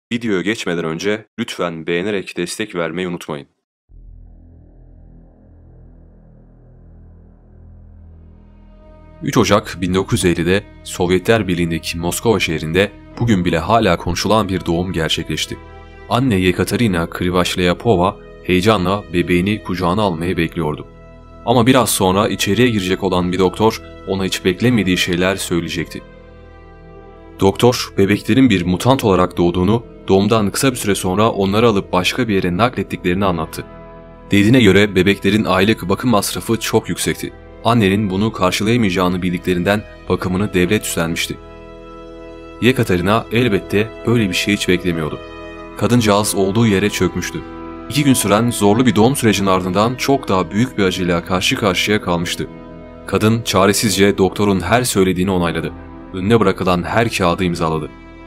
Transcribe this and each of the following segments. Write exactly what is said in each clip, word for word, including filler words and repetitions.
Videoya geçmeden önce lütfen beğenerek destek vermeyi unutmayın. üç Ocak bin dokuz yüz ellide Sovyetler Birliği'ndeki Moskova şehrinde bugün bile hala konuşulan bir doğum gerçekleşti. Anne Yekaterina Krivashlyapova heyecanla bebeğini kucağına almayı bekliyordu. Ama biraz sonra içeriye girecek olan bir doktor ona hiç beklemediği şeyler söyleyecekti. Doktor, bebeklerin bir mutant olarak doğduğunu, doğumdan kısa bir süre sonra onları alıp başka bir yere naklettiklerini anlattı. Dediğine göre bebeklerin aylık bakım masrafı çok yüksekti. Annenin bunu karşılayamayacağını bildiklerinden bakımını devlet üstlenmişti. Yekaterina elbette böyle bir şey hiç beklemiyordu. Kadıncağız olduğu yere çökmüştü. İki gün süren zorlu bir doğum sürecinin ardından çok daha büyük bir acıyla karşı karşıya kalmıştı. Kadın çaresizce doktorun her söylediğini onayladı. Önüne bırakılan her kağıdı imzaladı.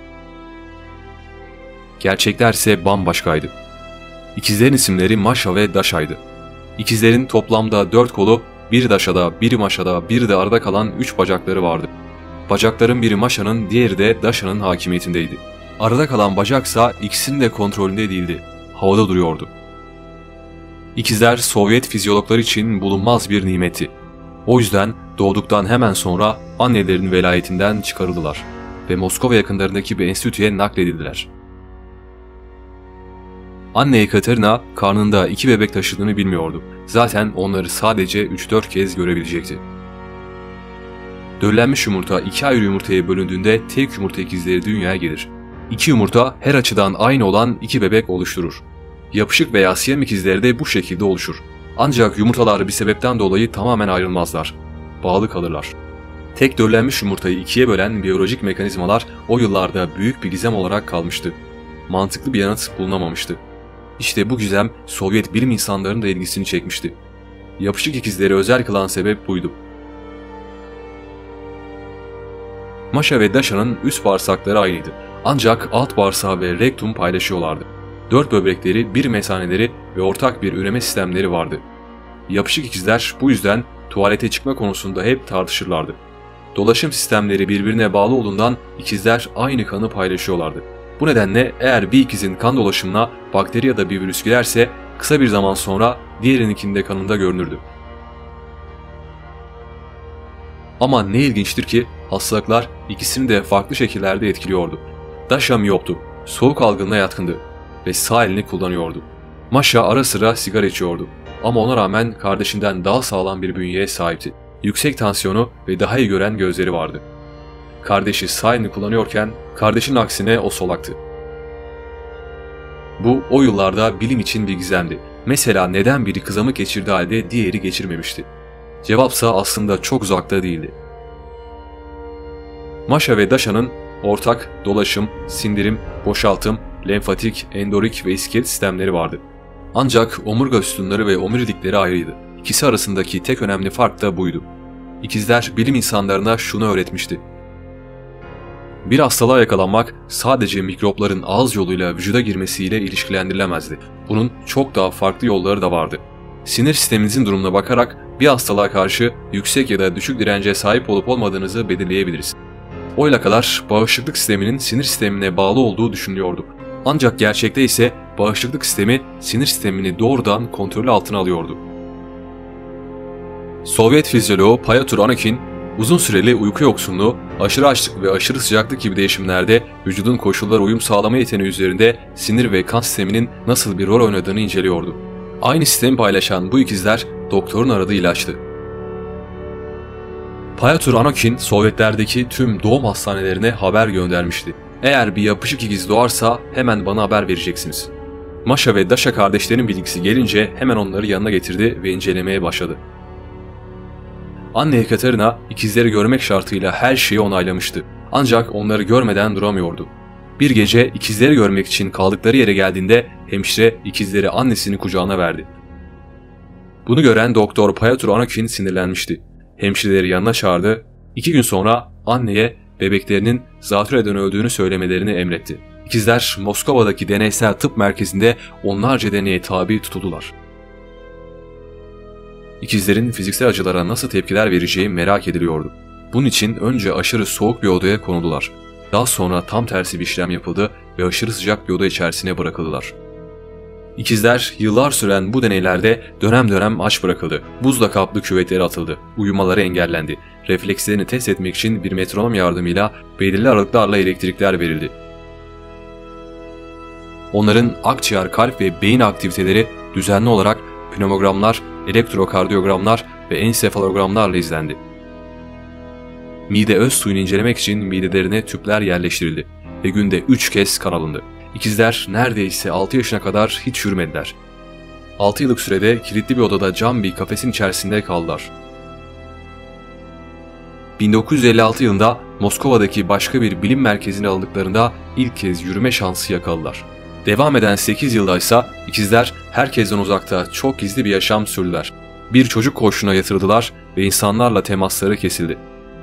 Gerçeklerse bambaşkaydı. İkizlerin isimleri Masha ve Dasha'ydı. İkizlerin toplamda dört kolu, biri Dasha'da, biri Masha'da, biri de arada kalan üç bacakları vardı. Bacakların biri Masha'nın, diğeri de Dasha'nın hakimiyetindeydi. Arada kalan bacaksa ikisinin de kontrolünde değildi. Havada duruyordu. İkizler Sovyet fizyologları için bulunmaz bir nimetti. O yüzden doğduktan hemen sonra annelerin velayetinden çıkarıldılar ve Moskova yakınlarındaki bir enstitüye nakledildiler. Anne Yekaterina karnında iki bebek taşıdığını bilmiyordu. Zaten onları sadece üç dört kez görebilecekti. Döllenmiş yumurta iki ayrı yumurtaya bölündüğünde tek yumurta ikizleri dünyaya gelir. İki yumurta her açıdan aynı olan iki bebek oluşturur. Yapışık veya siyam ikizleri de bu şekilde oluşur. Ancak yumurtalar bir sebepten dolayı tamamen ayrılmazlar. Bağlı kalırlar. Tek döllenmiş yumurtayı ikiye bölen biyolojik mekanizmalar o yıllarda büyük bir gizem olarak kalmıştı. Mantıklı bir yanıt bulunamamıştı. İşte bu gizem Sovyet bilim insanlarının da ilgisini çekmişti. Yapışık ikizleri özel kılan sebep buydu. Masha ve Dasha'nın üst bağırsakları aynıydı. Ancak alt bağırsağı ve rektum paylaşıyorlardı. Dört böbrekleri, bir mesaneleri ve ortak bir üreme sistemleri vardı. Yapışık ikizler bu yüzden tuvalete çıkma konusunda hep tartışırlardı. Dolaşım sistemleri birbirine bağlı olduğundan ikizler aynı kanı paylaşıyorlardı. Bu nedenle eğer bir ikizin kan dolaşımına bakteri ya da bir virüs girerse kısa bir zaman sonra diğerininkinin de kanında görünürdü. Ama ne ilginçtir ki hastalıklar ikisini de farklı şekillerde etkiliyordu. Dasha miyoptu, soğuk algınlığına yatkındı ve sağ elini kullanıyordu. Masha ara sıra sigara içiyordu ama ona rağmen kardeşinden daha sağlam bir bünyeye sahipti. Yüksek tansiyonu ve daha iyi gören gözleri vardı. Kardeşi sağ elini kullanıyorken kardeşin aksine o solaktı. Bu o yıllarda bilim için bir gizemdi. Mesela neden biri kızamık geçirdiği halde diğeri geçirmemişti? Cevapsa aslında çok uzakta değildi. Masha ve Dasha'nın ortak dolaşım, sindirim, boşaltım, lenfatik, endorik ve iskelet sistemleri vardı. Ancak omurga sütunları ve omurilikleri ayrıydı. İkisi arasındaki tek önemli fark da buydu. İkizler bilim insanlarına şunu öğretmişti. Bir hastalığa yakalanmak sadece mikropların ağız yoluyla vücuda girmesiyle ilişkilendirilemezdi. Bunun çok daha farklı yolları da vardı. Sinir sisteminizin durumuna bakarak bir hastalığa karşı yüksek ya da düşük dirence sahip olup olmadığınızı belirleyebiliriz. Oyla kadar bağışıklık sisteminin sinir sistemine bağlı olduğu düşünülüyordu. Ancak gerçekte ise bağışıklık sistemi sinir sistemini doğrudan kontrolü altına alıyordu. Sovyet fizyoloğu Pyotr Anakin, uzun süreli uyku yoksunluğu, aşırı açlık ve aşırı sıcaklık gibi değişimlerde vücudun koşullara uyum sağlama yeteneği üzerinde sinir ve kan sisteminin nasıl bir rol oynadığını inceliyordu. Aynı sistemi paylaşan bu ikizler doktorun aradığı ilaçtı. Pyotr Anakin Sovyetlerdeki tüm doğum hastanelerine haber göndermişti. Eğer bir yapışık ikiz doğarsa hemen bana haber vereceksiniz. Masha ve Dasha kardeşlerin bilgisi gelince hemen onları yanına getirdi ve incelemeye başladı. Anne Yekaterina ikizleri görmek şartıyla her şeyi onaylamıştı. Ancak onları görmeden duramıyordu. Bir gece ikizleri görmek için kaldıkları yere geldiğinde hemşire ikizleri annesinin kucağına verdi. Bunu gören Doktor Pyotr Anakin sinirlenmişti. Hemşireleri yanına çağırdı. İki gün sonra anneye bebeklerinin zatürreden öldüğünü söylemelerini emretti. İkizler Moskova'daki deneysel tıp merkezinde onlarca deneye tabi tutuldular. İkizlerin fiziksel acılara nasıl tepkiler vereceği merak ediliyordu. Bunun için önce aşırı soğuk bir odaya konuldular. Daha sonra tam tersi bir işlem yapıldı ve aşırı sıcak bir oda içerisine bırakıldılar. İkizler yıllar süren bu deneylerde dönem dönem aç bırakıldı. Buzla kaplı küvetlere atıldı. Uyumaları engellendi. Reflekslerini test etmek için bir metronom yardımıyla belirli aralıklarla elektrikler verildi. Onların akciğer, kalp ve beyin aktiviteleri düzenli olarak pneumogramlar, elektrokardiyogramlar ve ensefalogramlarla izlendi. Mide öz suyunu incelemek için midelerine tüpler yerleştirildi ve günde üç kez kan alındı. İkizler neredeyse altı yaşına kadar hiç yürümediler. altı yıllık sürede kilitli bir odada cam bir kafesin içerisinde kaldılar. bin dokuz yüz elli altı yılında Moskova'daki başka bir bilim merkezine alındıklarında ilk kez yürüme şansı yakaladılar. Devam eden sekiz yılda ise ikizler herkesten uzakta çok gizli bir yaşam sürdüler. Bir çocuk koğuşuna yatırıldılar ve insanlarla temasları kesildi.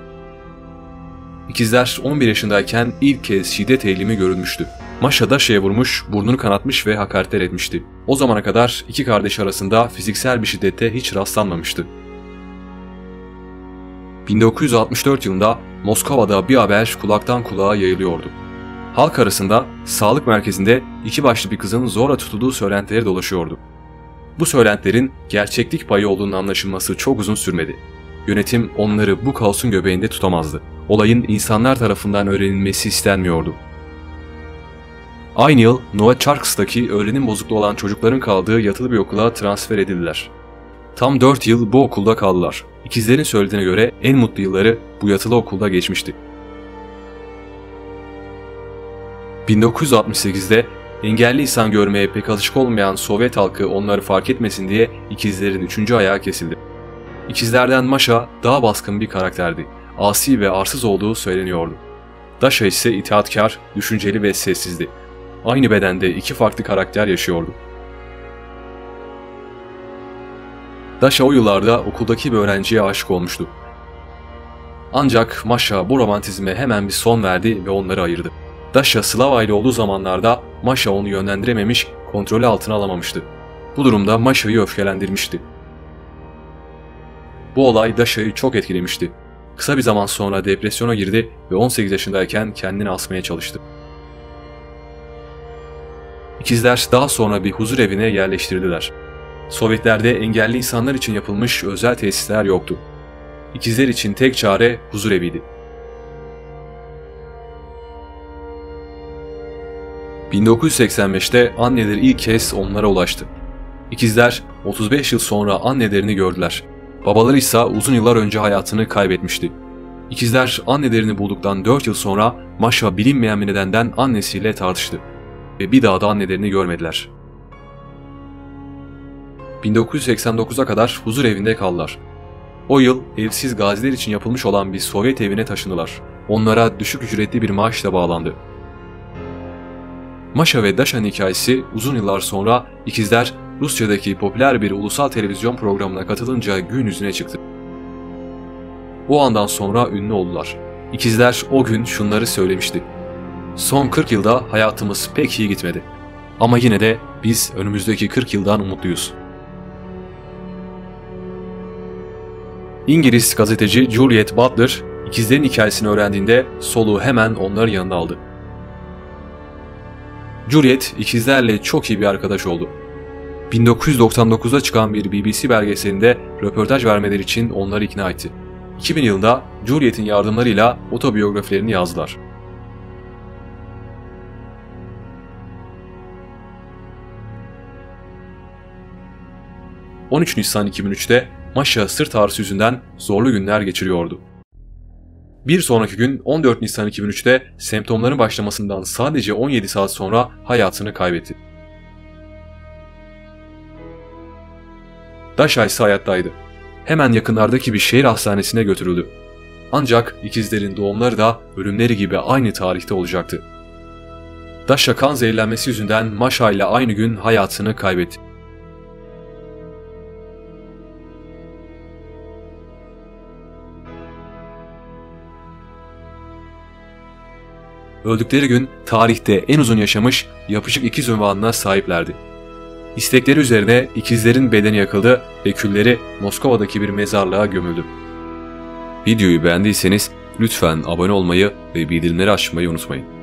İkizler on bir yaşındayken ilk kez şiddet eğilimi görülmüştü. Masha Dasha'ya vurmuş, burnunu kanatmış ve hakaretler etmişti. O zamana kadar iki kardeş arasında fiziksel bir şiddete hiç rastlanmamıştı. bin dokuz yüz altmış dört yılında Moskova'da bir haber kulaktan kulağa yayılıyordu. Halk arasında sağlık merkezinde iki başlı bir kızın zorla tutulduğu söylentileri dolaşıyordu. Bu söylentilerin gerçeklik payı olduğunun anlaşılması çok uzun sürmedi. Yönetim onları bu kaosun göbeğinde tutamazdı. Olayın insanlar tarafından öğrenilmesi istenmiyordu. Aynı yıl Novacharsk'taki öğrenim bozukluğu olan çocukların kaldığı yatılı bir okula transfer edildiler. Tam dört yıl bu okulda kaldılar. İkizlerin söylediğine göre en mutlu yılları bu yatılı okulda geçmişti. bin dokuz yüz altmış sekizde engelli insan görmeye pek alışık olmayan Sovyet halkı onları fark etmesin diye ikizlerin üçüncü ayağı kesildi. İkizlerden Masha daha baskın bir karakterdi. Asi ve arsız olduğu söyleniyordu. Dasha ise itaatkar, düşünceli ve sessizdi. Aynı bedende iki farklı karakter yaşıyordu. Dasha o yıllarda okuldaki bir öğrenciye aşık olmuştu. Ancak Masha bu romantizme hemen bir son verdi ve onları ayırdı. Dasha Slava ile olduğu zamanlarda Masha onu yönlendirememiş, kontrolü altına alamamıştı. Bu durumda Masha'yı öfkelendirmişti. Bu olay Dasha'yı çok etkilemişti. Kısa bir zaman sonra depresyona girdi ve on sekiz yaşındayken kendini asmaya çalıştı. İkizler daha sonra bir huzur evine yerleştirildiler. Sovyetlerde engelli insanlar için yapılmış özel tesisler yoktu. İkizler için tek çare huzur eviydi. bin dokuz yüz seksen beşte anneleri ilk kez onlara ulaştı. İkizler otuz beş yıl sonra annelerini gördüler. Babaları ise uzun yıllar önce hayatını kaybetmişti. İkizler annelerini bulduktan dört yıl sonra Masha bilinmeyen bir nedenden annesiyle tartıştı ve bir daha da annelerini görmediler. bin dokuz yüz seksen dokuza kadar huzur evinde kaldılar. O yıl evsiz gaziler için yapılmış olan bir Sovyet evine taşındılar. Onlara düşük ücretli bir maaşla bağlandı. Masha ve Dasha'nın hikayesi uzun yıllar sonra ikizler Rusya'daki popüler bir ulusal televizyon programına katılınca gün yüzüne çıktı. O andan sonra ünlü oldular. İkizler o gün şunları söylemişti. Son kırk yılda hayatımız pek iyi gitmedi. Ama yine de biz önümüzdeki kırk yıldan umutluyuz. İngiliz gazeteci Juliet Butler, ikizlerin hikayesini öğrendiğinde soluğu hemen onların yanına aldı. Juliet, ikizlerle çok iyi bir arkadaş oldu. bin dokuz yüz doksan dokuzda çıkan bir B B C belgeselinde röportaj vermeleri için onları ikna etti. iki bin yılında Juliet'in yardımlarıyla otobiyografilerini yazdılar. on üç Nisan iki bin üçte Masha sırt ağrısı yüzünden zorlu günler geçiriyordu. Bir sonraki gün on dört Nisan iki bin üçte semptomların başlamasından sadece on yedi saat sonra hayatını kaybetti. Dasha ise hayattaydı. Hemen yakınlardaki bir şehir hastanesine götürüldü. Ancak ikizlerin doğumları da ölümleri gibi aynı tarihte olacaktı. Dasha kan zehirlenmesi yüzünden Masha ile aynı gün hayatını kaybetti. Öldükleri gün tarihte en uzun yaşamış yapışık ikiz unvanına sahiplerdi. İstekleri üzerine ikizlerin bedeni yakıldı ve külleri Moskova'daki bir mezarlığa gömüldü. Videoyu beğendiyseniz lütfen abone olmayı ve bildirimleri açmayı unutmayın.